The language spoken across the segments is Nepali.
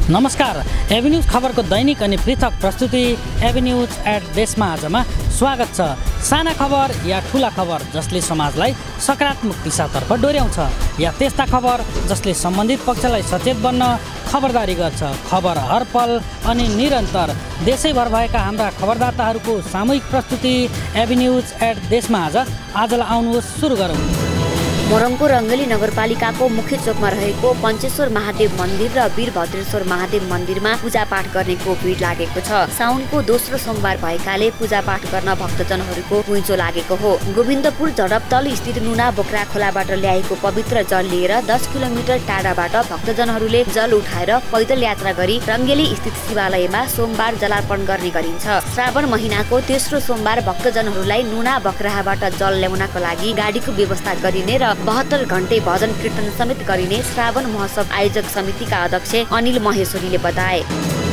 नमस्कार, एबी न्यूज खबरको दैनिक अनि पृथक प्रस्तुति एबी न्यूज एट देशमा आजमा स्वागत छ। साना खबर या ठुला खबर जसले समाजलाई सकारात्मक दिशातर्फ डोर्याउँछ या त्यस्ता खबर जसले सम्बन्धित पक्षलाई सचेत बन्न खबरदारी गर्छ। खबर हरपल अनि निरन्तर देशैभर भएका हाम्रा खबरदाताहरूको सामूहिक प्रस्तुति एबी न्यूज एट देशमा आजलाई आउनुहोस् सुरु गरौँ। मोरङको रङ्गली नगरपालिकाको मुख्य चोकमा रहेको पञ्चेश्वर महादेव मन्दिर र वीरभद्रेश्वर महादेव मन्दिरमा पूजापाठ गर्नेको भिड लागेको छ। साउनको दोस्रो सोमबार भएकाले पूजापाठ गर्न भक्तजनहरूको घुइँचो लागेको हो। गोविन्दपुर झडपतल स्थित नुना बोक्रा खोलाबाट ल्याएको पवित्र जल लिएर 10 किलोमिटर टाढाबाट भक्तजनहरूले जल उठाएर पैदल यात्रा गरी रङ्गेली स्थित शिवालयमा सोमबार जलार्पण गर्ने गरिन्छ। श्रावण महिनाको तेस्रो सोमबार भक्तजनहरूलाई नुना बक्राबाट जल ल्याउनका लागि गाडीको व्यवस्था गरिने र 72 घण्टे भजन कीर्तन समेत गरिने श्रावण महोत्सव आयोजक समितिका अध्यक्ष अनिल महेश्वरीले बताए।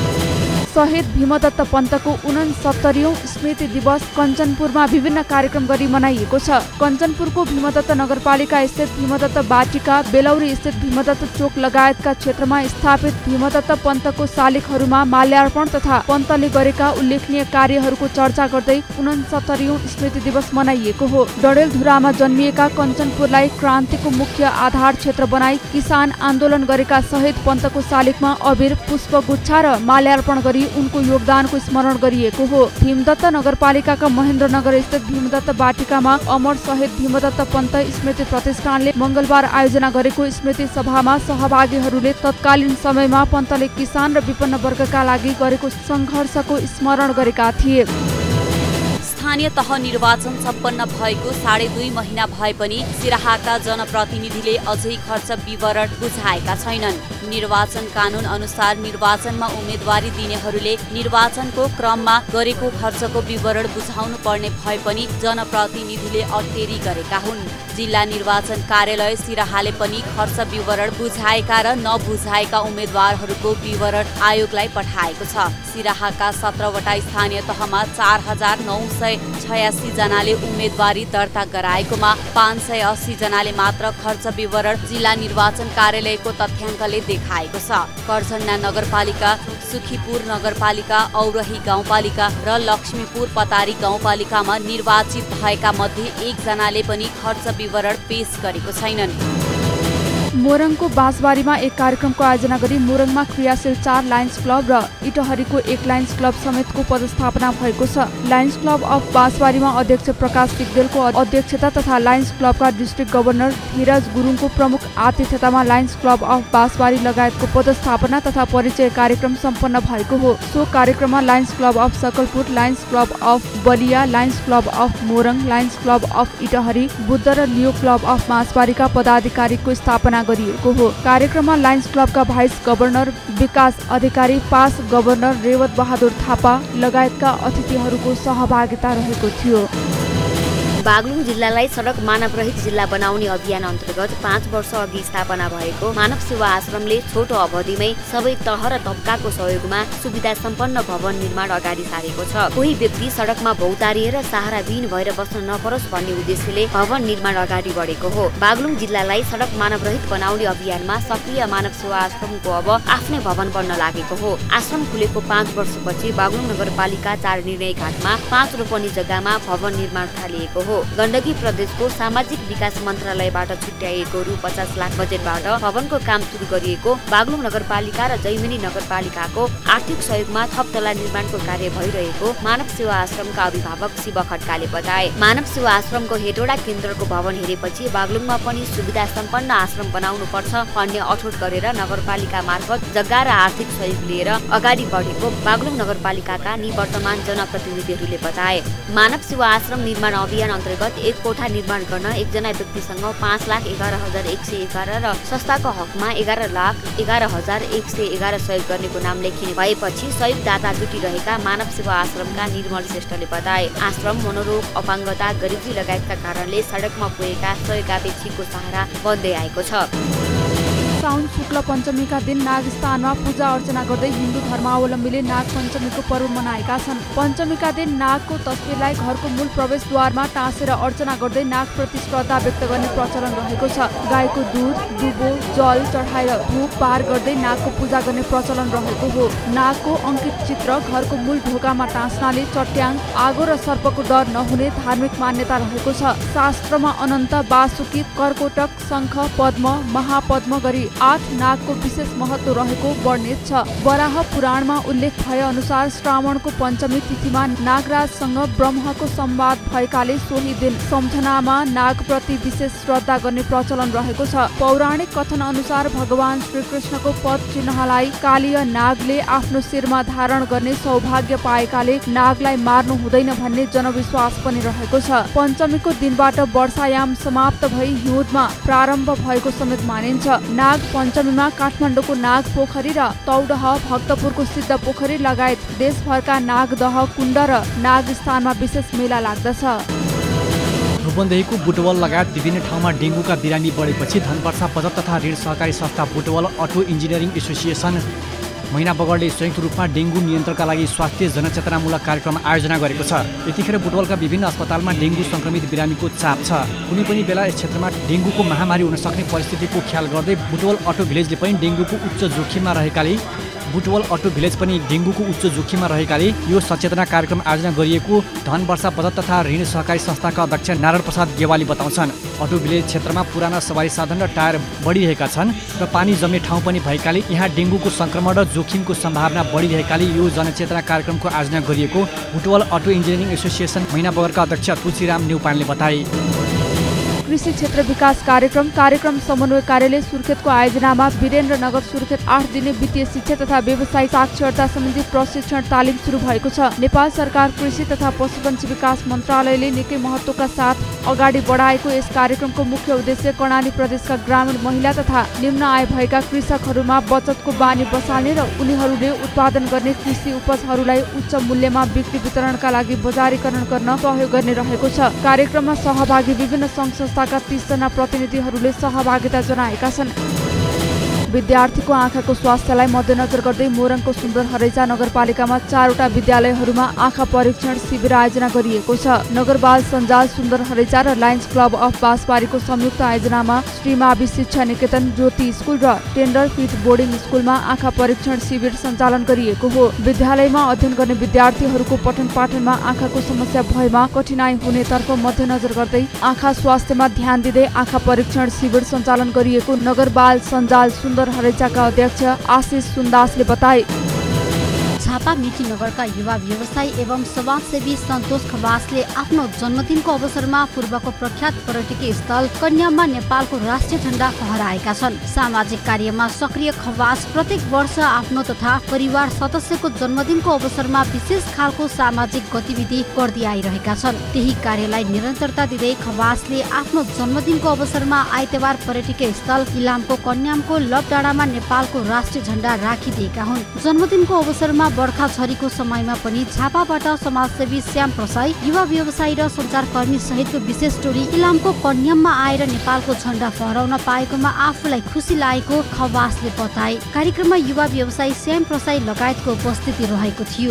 शहीद भीमदत्त पन्तको 69औं स्मृति दिवस कञ्चनपुरमा विभिन्न कार्यक्रम गरी मनाइएको छ। कञ्चनपुरको भीमदत्त नगरपालिका स्थित भीमदत्त बाटिका, बेलौरी स्थित भीमदत्त चोक लगायतका क्षेत्रमा स्थापित भीमदत्त पन्तको शालिगहरूमा माल्यार्पण तथा पन्तले गरेका उल्लेखनीय कार्यहरूको चर्चा गर्दै 69औं स्मृति दिवस मनाइएको हो। डडेलधुरामा जन्मिएका कञ्चनपुरलाई क्रान्तिको मुख्य आधार क्षेत्र बनाई किसान आन्दोलन गरेका शहीद पन्तको शालिगमा अबीर, पुष्पगुच्छा र माल्यार्पण गरी उनको योगदानको स्मरण गरिएको हो। भीमदत्त नगरपालिकाका महेन्द्रनगर स्थित भीमदत्त बाटिकामा अमर शहीद भीमदत्त पन्त स्मृति प्रतिष्ठानले मंगलबार आयोजना गरेको स्मृति सभामा सहभागीहरूले तत्कालीन समयमा पन्तले किसान र विपन्न वर्गका लागि गरेको संघर्षको स्मरण गरेका थिए। स्थानीय तह निर्वाचन सम्पन्न भएको 2.5 महिना भए पनि सिराहाका जनप्रतिनिधिले अझै खर्च विवरण बुझाएका छैनन्। निर्वाचन कानून अनुसार निर्वाचनमा उम्मेदवारी दिनेहरूले निर्वाचनको क्रममा गरेको खर्चको विवरण बुझाउनु पर्ने भए पनि जनप्रतिनिधिले अटेरी गरेका हुन्। जिल्ला निर्वाचन कार्यालय सिराहाले पनि खर्च विवरण बुझाएका र नबुझाएका उम्मेदवारहरूको विवरण आयोगलाई पठाएको छ। सिराहाका 17वटा स्थानीय तहमा 4986 जनाले उम्मेदवारी दर्ता गराएकोमा 580 जनाले मात्र खर्च विवरण जिल्ला निर्वाचन कार्यालयको तथ्याङ्कले देखाएको छ। करजन्ना नगरपालिका, सुखीपुर नगरपालिका, औरही गाउँपालिका र लक्ष्मीपुर पतारी गाउँपालिकामा निर्वाचित भएका मध्ये 1 जनाले पनि खर्च विवरण पेश गरेको छैनन्। मोरङको बाँसबारीमा एक कार्यक्रमको आयोजना गरी मोरङमा क्रियाशील 4 लायन्स क्लब र इटहरीको 1 लायन्स क्लब समेतको पदस्थापना भएको छ। लायन्स क्लब अफ बाँसबारीमा अध्यक्ष प्रकाश सिग्देलको अध्यक्षता तथा लायन्स क्लबका डिस्ट्रिक्ट गभर्नर धीरज गुरुङको प्रमुख आतिथ्यतामा लायन्स क्लब अफ बाँसबारी लगायतको पदस्थापना तथा परिचय कार्यक्रम सम्पन्न भएको हो। सो कार्यक्रममा Lions club of Sakalpur, Lions club of Baliya, Lions club of Morang, Lions club of Itahari, Buddha र लियो क्लब अफ बाँसबारीका पदाधिकारीको स्थापना गरिएको हो। कार्यक्रममा लायन्स क्लबका vice governor Bikas Adhikari, past governor Rewat Bahadur Thapa लगायतका अतिथिहरूको सहभागिता रहेको थियो। बागलुङ जिल्लालाई सडक मानवरहित जिल्ला बनाउने अभियान अन्तर्गत 5 वर्ष अघि स्थापना भएको मानव सेवा आश्रमले छोटो अवधिमै सबै तह र तबकाको सहयोगमा सुविधा सम्पन्न भवन निर्माण अगाडि सारेको छ। कोही व्यक्ति सडकमा भौतारिएर सहाराविहीन भएर बस्न नपरोस् भन्ने उद्देश्यले भवन निर्माण अगाडि बढेको हो। बागलुङ जिल्लालाई सडक मानवरहित बनाउने अभियानमा सक्रिय मानव सेवा आश्रमको अब आफ्नै भवन बन्न लागेको हो। आश्रम खुलेको 5 वर्षपछि बागलुङ नगरपालिका 4 निर्णय घाटमा 5 रोपनी जग्गामा भवन निर्माण थालिएको हो। गण्डकी प्रदेशको सामाजिक विकास मन्त्रालयबाट छुट्याइएको रु 50 लाख बजेटबाट भवनको काम सुरु गरिएको बागलुङ नगरपालिका र जैमिनी नगरपालिकाको आर्थिक सहयोगमा थप तला निर्माणको कार्य भइरहेको मानव सेवा आश्रमका अभिभावक शिव खड्काले बताए। मानव सेवा आश्रमको हेटौडा केन्द्रको भवन हेरेपछि बागलुङमा पनि सुविधा सम्पन्न आश्रम बनाउनु पर्छ भन्ने अठोट गरेर नगरपालिका मार्फत जग्गा र आर्थिक सहयोग लिएर अगाडि बढेको बागलुङ नगरपालिकाका निवर्तमान जनप्रतिनिधिहरूले बताए। मानव सेवा आश्रम निर्माण अभियान अन्तर्गत एक कोठा निर्माण गर्न एकजना व्यक्तिसँग 5,11,111 र संस्थाको हकमा 11,11,111 सहयोग गर्नेको नाम लेखिने भएपछि सहयोग दाता जुटिरहेका मानव सेवा आश्रमका निर्मल श्रेष्ठले बताए। आश्रम मनोरोग, अपाङ्गता, गरिबी लगायतका कारणले सडकमा पुगेका सहयोगापेक्षीको सहारा बन्दै आएको छ। साउन शुक्ल पञ्चमीका दिन नागस्थानमा पूजा अर्चना गर्दै हिन्दू धर्मावलम्बीले नाग पञ्चमीको पर्व मनाएका छन्। पञ्चमीका दिन नागको तस्बिरलाई घरको मूल प्रवेशद्वारमा टाँसेर अर्चना गर्दै नागप्रति श्रद्धा व्यक्त गर्ने प्रचलन रहेको छ। गाईको दुध, दुबो, जल चढाएर धूप पार गर्दै नागको पूजा गर्ने प्रचलन रहेको हो। नागको अंकित चित्र घरको मूल ढोकामा टाँस्नाले चट्याङ, आगो र सर्पको डर नहुने धार्मिक मान्यता रहेको छ। शास्त्रमा अनन्त, वासुकी, कर्कोटक, शङ्ख, पद्म, महापद्म गरी 8 नागको विशेष महत्व रहेको वर्णित छ। वराह पुराणमा उल्लेख भए अनुसार श्रावणको पञ्चमी तिथिमा नागराजसँग ब्रह्मको संवाद भएकाले सोही दिन सम्झनामा नागप्रति विशेष श्रद्धा गर्ने प्रचलन रहेको छ। पौराणिक कथन अनुसार भगवान श्रीकृष्णको पद चिन्हलाई कालीय नागले आफ्नो शिरमा धारण गर्ने सौभाग्य पाएकाले नागलाई मार्नु हुँदैन भन्ने जनविश्वास पनि रहेको छ। पञ्चमीको दिनबाट वर्षायाम समाप्त भई हिउँदमा प्रारम्भ भएको समेत मानिन्छ। नाग पञ्चमीमा काठमाडौँको नाग पोखरी र तौडह, भक्तपुरको सिद्ध पोखरी लगायत देशभरका नागदह कुण्ड र नागस्थानमा विशेष मेला लाग्दछ। रूपन्देहीको बुटवल लगायत विभिन्न ठाउँमा डेङ्गुका बिरामी बढेपछि धनवर्षा बचत तथा ऋण सहकारी संस्था बुटवल अटो इन्जिनियरिङ एसोसिएसन महिना बगरले संयुक्त रूपमा डेङ्गु नियन्त्रणका लागि स्वास्थ्य जनचेतनामूलक कार्यक्रम आयोजना गरेको छ। यतिखेर बुटवलका विभिन्न अस्पतालमा डेङ्गु संक्रमित बिरामीको चाप छ। कुनै पनि बेला यस क्षेत्रमा डेङ्गुको महामारी हुन सक्ने परिस्थितिको ख्याल गर्दै बुटवल अटो भिलेजले पनि डेङ्गुको उच्च जोखिममा रहेकाले यो सचेतना कार्यक्रम आयोजना गरिएको धनवर्षा बचत तथा ऋण सहकारी संस्थाका अध्यक्ष नारायण प्रसाद गेवाली बताउँछन्। अटो भिलेज क्षेत्रमा पुराना सवारी साधन र टायर बढिरहेका छन् र पानी जम्ने ठाउँ पनि भएकाले यहाँ डेङ्गुको संक्रमण र जोखिमको सम्भावना बढिरहेकाले यो जनचेतना कार्यक्रमको आयोजना गरिएको बुटवल अटो इन्जिनियरिङ एसोसिएसन महिना बगरका अध्यक्ष तुलसीराम न्यौपानेले बताए। कृषि क्षेत्र विकास कार्यक्रम समन्वय कार्यालय सुर्खेतको आयोजनामा वीरेन्द्रनगर सुर्खेत 8 दिने वित्तीय शिक्षा तथा व्यवसायिक साक्षरता सम्बन्धी प्रशिक्षण तालिम सुरु भएको छ। नेपाल सरकार कृषि तथा पशुपन्छी विकास मन्त्रालयले निकै महत्त्वका साथ अगाडि बढाएको यस कार्यक्रमको मुख्य उद्देश्य कर्णाली प्रदेशका ग्रामीण महिला तथा निम्न आय भएका कृषकहरूमा बचतको बानी बसाल्ने र उनीहरूले उत्पादन गर्ने कृषि उपजहरूलाई उच्च मूल्यमा बिक्री वितरणका लागि बजारीकरण गर्न सहयोग गर्ने रहेको छ। कार्यक्रममा सहभागी विभिन्न सङ्घ संस्थाका 30 जना प्रतिनिधिहरूले सहभागिता जनाएका छन्। विद्यार्थीको आँखाको स्वास्थ्यलाई मध्यनजर गर्दै मोरङको सुन्दर हरैचा नगरपालिकामा 4 वटा विद्यालयहरूमा आँखा परीक्षण शिविर आयोजना गरिएको छ। नगर बाल सञ्जाल सुन्दर हरैचा र लायन्स क्लब अफ बाँसबारीको संयुक्त आयोजनामा श्री मावि शिक्षा निकेतन ज्योति स्कुल र टेन्डर फिट बोर्डिङ स्कुलमा आँखा परीक्षण शिविर सञ्चालन गरिएको हो। विद्यालयमा अध्ययन गर्ने विद्यार्थीहरूको पठन पाठनमा आँखाको समस्या भएमा कठिनाई हुनेतर्फ मध्यनजर गर्दै आँखा स्वास्थ्यमा ध्यान दिँदै आँखा परीक्षण शिविर सञ्चालन गरिएको नगर बाल सञ्जाल सुन्दर हरैचाका अध्यक्ष आशिष सुन्दासले बताए। झापामेटी नगरका युवा व्यवसायी एवं समाजसेवी सन्तोष खवासले आफ्नो जन्मदिनको अवसरमा पूर्वको प्रख्यात पर्यटकीय स्थल कन्याममा नेपालको राष्ट्रिय झण्डा फहराएका छन्। सामाजिक कार्यमा सक्रिय खवास प्रत्येक वर्ष आफ्नो तथा परिवार सदस्यको जन्मदिनको अवसरमा विशेष खालको सामाजिक गतिविधि गर्दै आइरहेका छन्। त्यही कार्यलाई निरन्तरता दिँदै खवासले आफ्नो जन्मदिनको अवसरमा आइतबार पर्यटकीय स्थल इलामको कन्यामको लपडाँडामा नेपालको राष्ट्रिय झण्डा राखिदिएका हुन्। जन्मदिनको अवसरमा बर्खा झरीको समयमा पनि झापाबाट समाजसेवी श्याम प्रसाई, युवा व्यवसायी र सञ्चारकर्मी सहितको विशेष टोली इलामको कन्याममा आएर नेपालको झण्डा फहराउन पाएकोमा आफूलाई खुसी लागेको खवासले बताए। कार्यक्रममा युवा व्यवसायी श्याम प्रसाई लगायतको उपस्थिति रहेको थियो।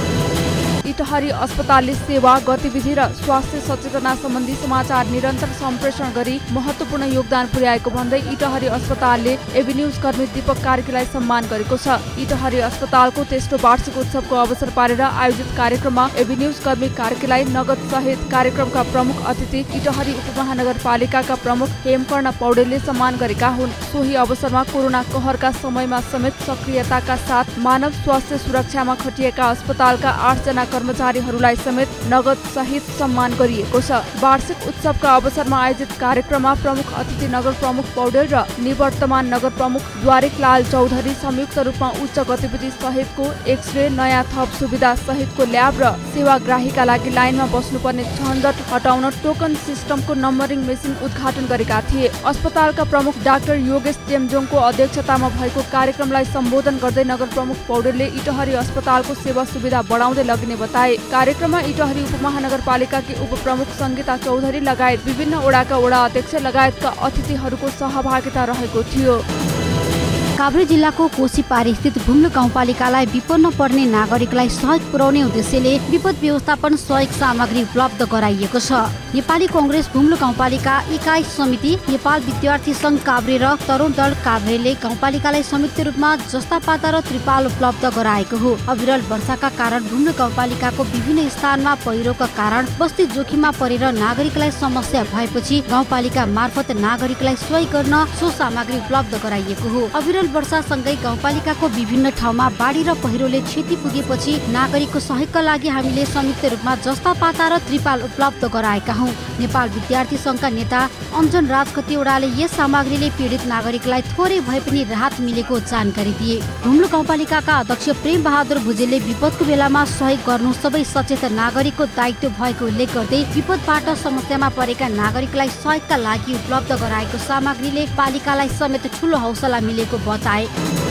इटहरी अस्पतालले सेवा गतिविधि र स्वास्थ्य सचेतना सम्बन्धी समाचार निरन्तर सम्प्रेषण गरी महत्त्वपूर्ण योगदान पुर्याएको भन्दै इटहरी अस्पतालले एभिन्यूज कर्मी दीपक कार्कीलाई सम्मान गरेको छ। इटहरी अस्पतालको तेस्रो वार्षिक उत्सवको अवसर पारेर आयोजित कार्यक्रममा एभिन्यूज कर्मी कार्कीलाई नगद सहित कार्यक्रमका प्रमुख अतिथि इटहरी उपमहानगरपालिकाका प्रमुख हेमकर्ण पौडेलले सम्मान गरेका हुन्। सोही अवसरमा कोरोना कहरका समयमा समेत सक्रियताका साथ मानव स्वास्थ्य सुरक्षामा खटिएका अस्पतालका 8 जना कर्मचारीहरूलाई समेत नगद सहित सम्मान गरिएको छ। वार्षिक उत्सवका अवसरमा आयोजित कार्यक्रममा प्रमुख अतिथि नगर प्रमुख पौडेल र निवर्तमान नगर प्रमुख द्वारिकलाल चौधरी संयुक्त रूपमा उच्च गतिविधि सहितको एक्सरे, नयाँ थप सुविधा सहितको ल्याब र सेवाग्राहीका लागि लाइनमा बस्नुपर्ने झन्झट हटाउन टोकन सिस्टमको नम्बरिङ मेसिन उद्घाटन गरेका थिए। अस्पतालका प्रमुख डाक्टर योगेश चेम्जोङको अध्यक्षतामा भएको कार्यक्रमलाई सम्बोधन गर्दै नगर प्रमुख पौडेलले इटहरी अस्पतालको सेवा सुविधा बढाउँदै लगिने बताए। कार्यक्रममा इटहरी उपमहानगरपालिकाकी उपप्रमुख सङ्गीता चौधरी लगायत विभिन्न वडाका वडा अध्यक्ष लगायतका अतिथिहरूको सहभागिता रहेको थियो। काभ्रे जिल्लाको कोसीपारी स्थित भुम्लु गाउँपालिकालाई विपन्न पर्ने नागरिकलाई सहयोग पुर्याउने उद्देश्यले विपद व्यवस्थापन सहयोग सामग्री उपलब्ध गराइएको छ। नेपाली कांग्रेस भुम्लु गाउँपालिका इकाइ समिति, नेपाल विद्यार्थी संघ काभ्रे र तरुण दल काभ्रेले गाउँपालिकालाई संयुक्त रूपमा जस्ता पाता र त्रिपाल उपलब्ध गराएको हो। अविरल वर्षाका कारण भुम्लु गाउँपालिकाको विभिन्न स्थानमा पहिरोका कारण बस्ती जोखिममा परेर नागरिकलाई समस्या भएपछि गाउँपालिका मार्फत नागरिकलाई सहयोग गर्न सो सामग्री उपलब्ध गराइएको हो। अविरल वर्षासँगै गाउँपालिकाको विभिन्न ठाउँमा बाढी र पहिरोले क्षति पुगेपछि नागरिकको सहयोगका लागि हामीले संयुक्त रूपमा जस्ता पाता र त्रिपाल उपलब्ध गराएका हौं। नेपाल विद्यार्थी संघका नेता अञ्जन राज खतिवडाले यस सामग्रीले पीडित नागरिकलाई थोरै भए पनि राहत मिलेको जानकारी दिए। भुम्लु गाउँपालिकाका अध्यक्ष प्रेम बहादुर भुजेलले विपदको बेलामा सहयोग गर्नु सबै सचेत नागरिकको दायित्व भएको उल्लेख गर्दै विपदबाट समस्यामा परेका नागरिकलाई सहयोगका लागि उपलब्ध गराएको सामग्रीले पालिकालाई समेत ठूलो हौसला मिलेको बताए।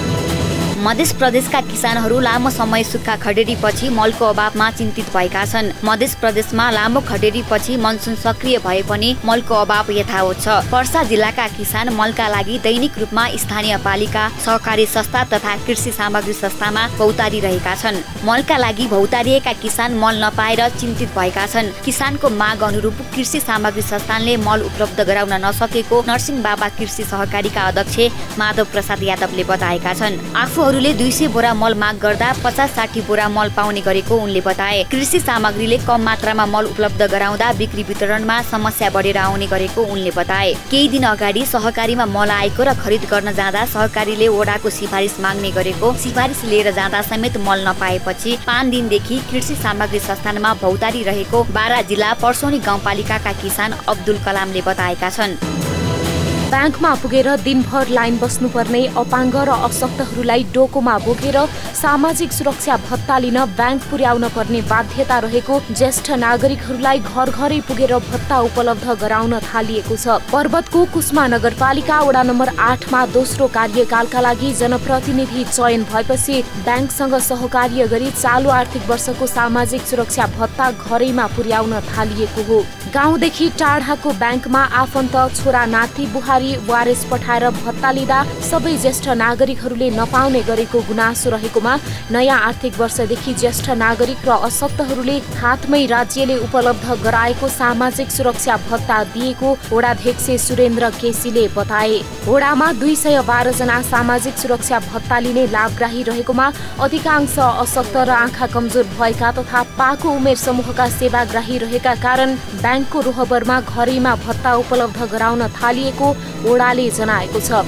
मध्य प्रदेशका किसानहरू लामो समय सुक्खा खडेरीपछि मलको अभावमा चिन्तित भएका छन्। मध्य प्रदेशमा लामो खडेरीपछि मनसुन सक्रिय भए पनि मलको अभाव यथावत छ। पर्सा जिल्लाका किसान मलका लागि दैनिक रूपमा स्थानीय पालिका, सहकारी संस्था तथा कृषि सामग्री संस्थामा भौतारी रहेका छन्। मलका लागि भौतारिएका किसान मल नपाएर चिन्तित भएका छन्। किसानको माग अनुरूप कृषि सामग्री संस्थानले मल उपलब्ध गराउन नसकेको नरसिंह बाबा कृषि सहकारीका अध्यक्ष माधव प्रसाद यादवले बताएका छन्। आफूहरूले 200 बोरा मल माग गर्दा 50-60 बोरा मल पाउने गरेको उनले बताए। कृषि सामग्रीले कम मात्रामा मल उपलब्ध गराउँदा बिक्री वितरणमा समस्या बढेर आउने गरेको उनले बताए। केही दिन अगाडि सहकारीमा मल आएको र खरिद गर्न जाँदा सहकारीले वडाको सिफारिस माग्ने गरेको, सिफारिस लिएर जाँदा समेत मल नपाएपछि 5 दिनदेखि कृषि सामग्री संस्थानमा भौतारी रहेको बारा जिल्ला पर्सौनी गाउँपालिकाका किसान अब्दुल कलामले बताएका छन्। ब्याङ्कमा पुगेर दिनभर लाइन बस्नुपर्ने अपाङ्ग र अशक्तहरूलाई डोकोमा बोकेर सामाजिक सुरक्षा भत्ता लिन ब्याङ्क पुर्याउन पर्ने बाध्यता रहेको ज्येष्ठ नागरिकहरूलाई घर घरै पुगेर भत्ता उपलब्ध गराउन थालिएको छ। पर्वतको कुस्मा नगरपालिका वडा नम्बर 8 मा दोस्रो कार्यकालका लागि जनप्रतिनिधि चयन भएपछि ब्याङ्कसँग सहकार्य गरी चालु आर्थिक वर्षको सामाजिक सुरक्षा भत्ता घरैमा पुर्याउन थालिएको हो। गाउँदेखि टाढाको ब्याङ्कमा आफन्त, छोरा नाति, बुहारी वारेस पठाएर भत्ता लिँदा सबै ज्येष्ठ नागरिकहरूले नपाउने गरेको गुनासो रहेकोमा नयाँ आर्थिक वर्षदेखि ज्येष्ठ नागरिक र अशक्तहरूले हातमै राज्यले उपलब्ध गराएको सामाजिक सुरक्षा भत्ता दिएको वडाध्यक्ष सुरेन्द्र केसीले बताए। वडामा 212 जना सामाजिक सुरक्षा भत्ता लिने लाभग्राही रहेकोमा अधिकांश अशक्त र आँखा कमजोर भएका तथा पाको उमेर समूहका सेवाग्राही रहेका कारण ब्याङ्कको रोहबरमा घरैमा भत्ता उपलब्ध गराउन थालिएको वडाले जनाएको छ।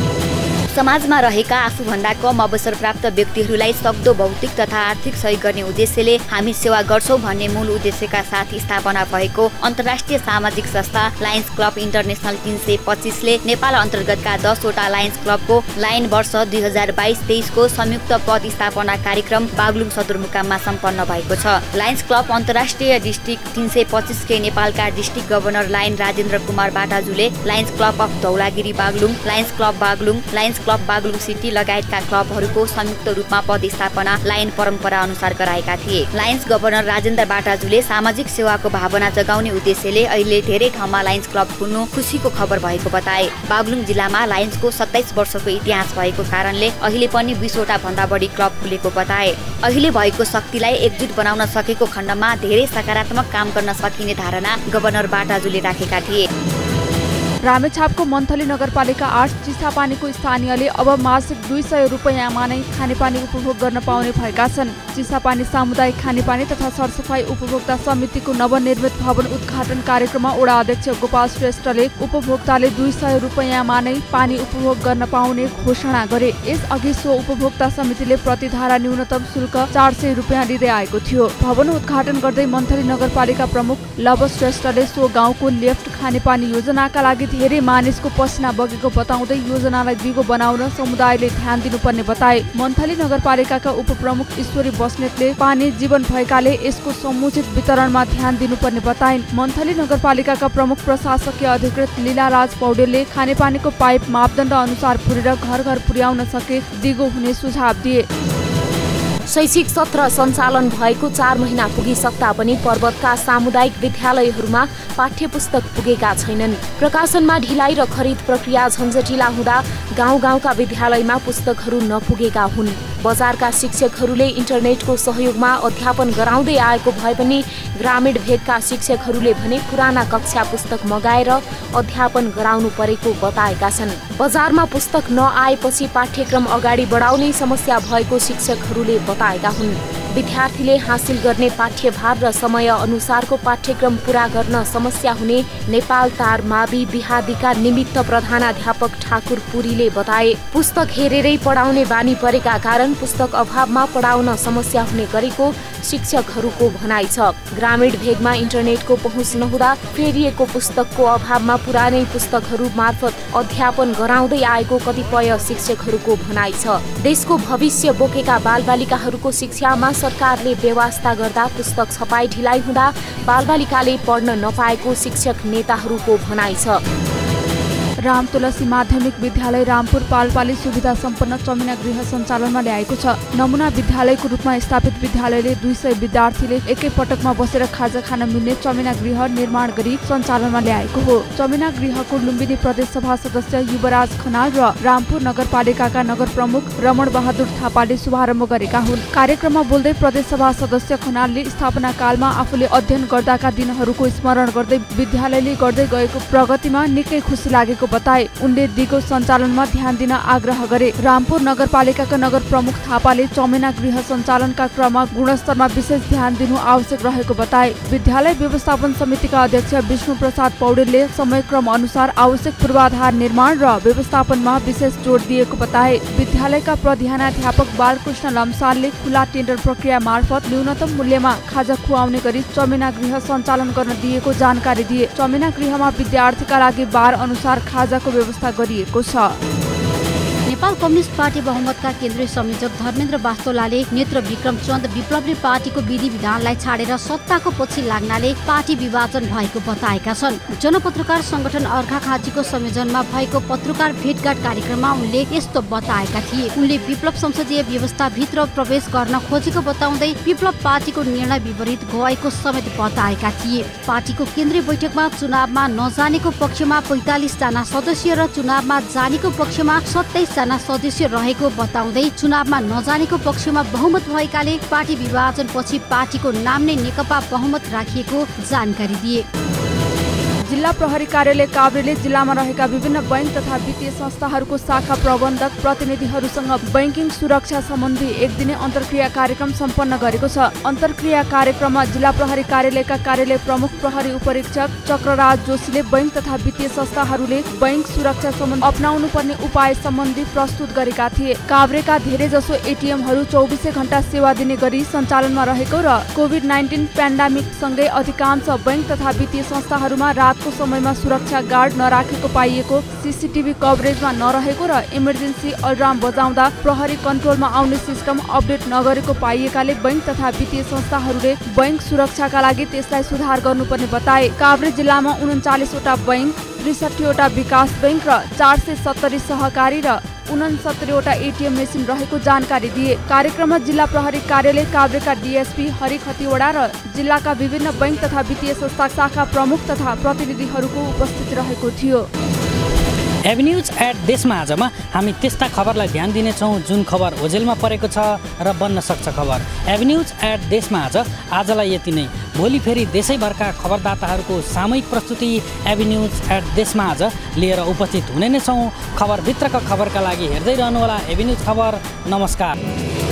समाजमा रहेका आफूभन्दा कम अवसर प्राप्त व्यक्तिहरूलाई सक्दो भौतिक तथा आर्थिक सहयोग गर्ने उद्देश्यले हामी सेवा गर्छौं भन्ने मूल उद्देश्यका साथ स्थापना भएको अन्तर्राष्ट्रिय सामाजिक संस्था लायन्स क्लब इन्टरनेसनल 325 ले नेपाल अन्तर्गतका 10 वटा लायन्स क्लबको लायन वर्ष 2022-23 को संयुक्त पद स्थापना कार्यक्रम बागलुङ सदरमुकाममा सम्पन्न भएको छ। लायन्स क्लब अन्तर्राष्ट्रिय डिस्ट्रिक्ट 325 के नेपालका district governor Lion Rajendra Kumar बाटाजुले Lions club of Dhaulagiri Baglung, Lions club Baglung, Lions club Baglung city लगायतका क्लबहरूको संयुक्त रूपमा पद स्थापना लायन परम्परा अनुसार गराएका थिए। लायन्स गभर्नर राजेन्द्र बाटाजुले सामाजिक सेवाको भावना जगाउने उद्देश्यले अहिले धेरै ठाउँमा लायन्स क्लब खुल्नु खुसीको खबर भएको बताए। बागलुङ जिल्लामा लायन्सको 27 वर्षको इतिहास भएको कारणले अहिले पनि 20 वटा भन्दा बढी क्लब खुलेको बताए। अहिले भएको शक्तिलाई एकजुट बनाउन सकेको खण्डमा धेरै सकारात्मक काम गर्न सकिने धारणा गभर्नर बाटाजुले राखेका थिए। रामेछापको मन्थली नगरपालिका 8 चिसापानीको स्थानीयले अब मासिक 200 रुपैयाँमा नै खानेपानी उपभोग गर्न पाउने भएका छन्। चिसापानी सामुदायिक खानेपानी तथा सरसफाई उपभोक्ता समितिको नवनिर्मित भवन उद्घाटन कार्यक्रममा वडा अध्यक्ष गोपाल श्रेष्ठले उपभोक्ताले 200 रुपैयाँमा नै पानी उपभोग गर्न पाउने घोषणा गरे। यसअघि सो उपभोक्ता समितिले प्रतिधारा न्यूनतम शुल्क 400 रुपैयाँ लिँदै आएको थियो। भवन उद्घाटन गर्दै मन्थली नगरपालिका प्रमुख लव श्रेष्ठले सो गाउँको लेफ्ट खानेपानी योजनाका लागि धेरै मानिसको पसिना बगेको बताउँदै योजनालाई दिगो बनाउन समुदायले ध्यान दिनुपर्ने बताए। मन्थली नगरपालिकाका उपप्रमुख ईश्वरी बस्नेतले पानी जीवन भएकाले यसको समुचित वितरणमा ध्यान दिनुपर्ने बताइन्। मन्थली नगरपालिकाका प्रमुख प्रशासकीय अधिकृत लीलाराज पौडेलले खानेपानीको पाइप मापदण्ड अनुसार पुरेर घर घर पुर्याउन सके दिगो हुने सुझाव दिए। शैक्षिक सत्र सञ्चालन भएको 4 महिना पुगिसक्दा पनि पर्वतका सामुदायिक विद्यालयहरूमा पाठ्यपुस्तक पुगेका छैनन्। प्रकाशनमा ढिलाइ र खरिद प्रक्रिया झन्झटिला हुँदा गाउँ-गाउँका विद्यालयमा पुस्तकहरू नपुगेका हुन्। बजारका शिक्षकहरूले इन्टरनेटको सहयोगमा अध्यापन गराउँदै आएको भए पनि ग्रामीण भेगका शिक्षकहरूले भने पुराना कक्षा पुस्तक मगाएर अध्यापन गराउनु परेको बताएका छन्। बजारमा पुस्तक नआएपछि पाठ्यक्रम अगाडि बढाउने समस्या भएको शिक्षकहरूले बताएका हुन्। विद्यार्थीले हासिल गर्ने पाठ्यभार र समय अनुसारको पाठ्यक्रम पूरा गर्न समस्या हुने नेपाल तार मावि बिहादीका निमित्त प्रधानाध्यापक ठाकुर पुरीले बताए। पुस्तक हेरेरै पढाउने बानी परेका कारण पुस्तक अभावमा पढाउन समस्या हुने गरेको शिक्षकहरूको भनाइ छ। ग्रामीण भेगमा इन्टरनेटको पहुँच नहुँदा फेरिएको पुस्तकको अभावमा पुरानै पुस्तकहरू मार्फत अध्यापन गराउँदै आएको कतिपय शिक्षकहरूको भनाइ छ। देशको भविष्य बोकेका बालबालिकाहरूको शिक्षामा सरकारले व्यवस्था गर्दा पुस्तक छपाई ढिलाइ हुँदा बालबालिकाले पढ्न नपाएको शिक्षक नेताहरूको भनाइ छ। राम तुलसी माध्यमिक विद्यालय रामपुर पालपाली सुविधा सम्पन्न चमेना गृह सञ्चालनमा ल्याएको छ। नमुना विद्यालयको रूपमा स्थापित विद्यालयले 200 विद्यार्थीले एकै पटकमा बसेर खाजा खान मिल्ने चमेना गृह निर्माण गरी सञ्चालनमा ल्याएको हो। चमेना गृहको लुम्बिनी प्रदेश सभा सदस्य युवराज खनाल र रामपुर नगरपालिकाका नगर प्रमुख रमण बहादुर थापाले शुभारम्भ गरेका हुन्। कार्यक्रममा बोल्दै प्रदेश सभा सदस्य खनालले स्थापना कालमा आफूले अध्ययन गर्दाका दिनहरूको स्मरण गर्दै विद्यालयले गर्दै गएको प्रगतिमा निकै खुसी लागेको बताए। उनले दिगो सञ्चालनमा ध्यान दिन आग्रह गरे। रामपुर नगरपालिकाका नगर प्रमुख थापाले चमेना गृह सञ्चालनका क्रममा गुणस्तरमा विशेष ध्यान दिनु आवश्यक रहेको बताए। विद्यालय व्यवस्थापन समितिका अध्यक्ष विष्णु प्रसाद पौडेलले समयक्रम अनुसार आवश्यक पूर्वाधार निर्माण र व्यवस्थापनमा विशेष जोड दिएको बताए। विद्यालयका प्रधानाध्यापक बालकृष्ण लम्सालले खुला टेन्डर प्रक्रिया मार्फत न्यूनतम मूल्यमा खाजा खुवाउने गरी चमेना गृह सञ्चालन गर्न दिएको जानकारी दिए। चमेना गृहमा विद्यार्थीका लागि बार अनुसार खाजाको व्यवस्था गरिएको छ। नेपाल कम्युनिस्ट पार्टी बहुमतका केन्द्रीय संयोजक धर्मेन्द्र वास्तोलाले नेत्र विक्रम चन्द विप्लवी पार्टीको विधि विधानलाई छाडेर सत्ताको पछि लाग्नाले पार्टी विभाजन भएको बताएका छन्। जनपत्रकार संगठन अर्घाखाँचीको संयोजनमा भएको पत्रकार भेटघाट कार्यक्रममा उनले यस्तो बताएका थिए। उनले विप्लव संसदीय व्यवस्थाभित्र प्रवेश गर्न खोजेको बताउँदै विप्लव पार्टीको निर्णय विपरीत गएको समेत बताएका थिए। पार्टीको केन्द्रीय बैठकमा चुनावमा नजानेको पक्षमा 45 जना सदस्य र चुनावमा जानेको पक्षमा 27 जना सदस्य रहेको बताउँदै चुनावमा नजानेको पक्षमा बहुमत भएकाले पार्टी विभाजनपछि पार्टीको नाम नै नेकपा बहुमत राखिएको जानकारी दिए। जिल्ला प्रहरी कार्यालय काभ्रेले जिल्लामा रहेका विभिन्न बैंक तथा वित्तीय संस्थाहरूको शाखा प्रबन्धक प्रतिनिधिहरूसँग बैंकिङ सुरक्षा सम्बन्धी एक दिने अन्तर्क्रिया कार्यक्रम सम्पन्न गरेको छ। अन्तर्क्रिया कार्यक्रममा जिल्ला प्रहरी कार्यालयका कार्यालय प्रमुख प्रहरी उपरीक्षक चक्रराज जोशीले बैंक तथा वित्तीय संस्थाहरूले बैंक सुरक्षा सम्बन्धी अपनाउनु पर्ने उपाय सम्बन्धी प्रस्तुत गरेका थिए। काभ्रेका धेरै जसो एटिएमहरू 24 घण्टा सेवा दिने गरी सञ्चालनमा रहेको र कोभिड-19 पेन्डामिक सँगै अधिकांश बैंक तथा वित्तीय संस्थाहरूमा रातको समयमा सुरक्षा गार्ड नराखेको पाइएको, सीसीटीभी कभरेजमा नरहेको र इमर्जेन्सी अलार्म बजाउँदा प्रहरी कन्ट्रोलमा आउने सिस्टम अपडेट नगरेको पाइएकाले बैंक तथा वित्तीय संस्थाहरूले बैंक सुरक्षाका लागि त्यसलाई सुधार गर्नुपर्ने बताए। काभ्रे जिल्लामा 39 वटा बैंक, 63 वटा विकास बैंक र 470 सहकारी र 69 वटा एटिएम मेसिन रहेको जानकारी दिए। कार्यक्रममा जिल्ला प्रहरी कार्यालय काभ्रेका डीएसपी हरि खतिवडा र जिल्लाका विभिन्न बैंक तथा वित्तीय संस्था शाखा प्रमुख तथा प्रतिनिधिहरूको उपस्थिति रहेको थियो। एभिन्युज एट देशमा आजमा हामी त्यस्ता खबरलाई ध्यान दिनेछौँ जुन खबर ओझेलमा परेको छ र बन्न सक्छ खबर। एभिन्युज एट देशमा आजलाई यति नै। भोलि फेरि देशैभरका खबरदाताहरूको सामूहिक प्रस्तुति एभिन्युज एट देशमा आज लिएर उपस्थित हुने नै छौँ। खबरभित्रका खबरका लागि हेर्दै रहनुहोला एभिन्युज खबर। नमस्कार।